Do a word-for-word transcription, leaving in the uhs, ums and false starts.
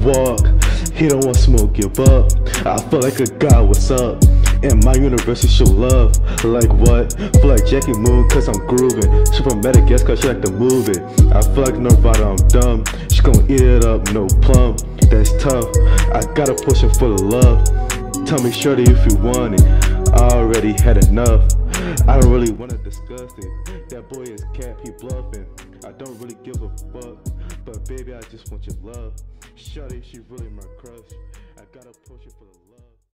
walk, he don't want smoke, give up. I feel like a guy, what's up? In my universe, she show love. Like what? Feel like Jackie Moon, cause I'm grooving. She from Madagascar, she like to move it. I feel like Nirvana, I'm dumb. She gon' eat it up, no plum. That's tough. I got a potion full of love. Tell me, shorty, if you want it. I already had enough. I don't really wanna discuss it. That boy is cap, he bluffing. I don't really give a fuck, but baby, I just want your love. Shorty, she really my crush. I got a potion full of love.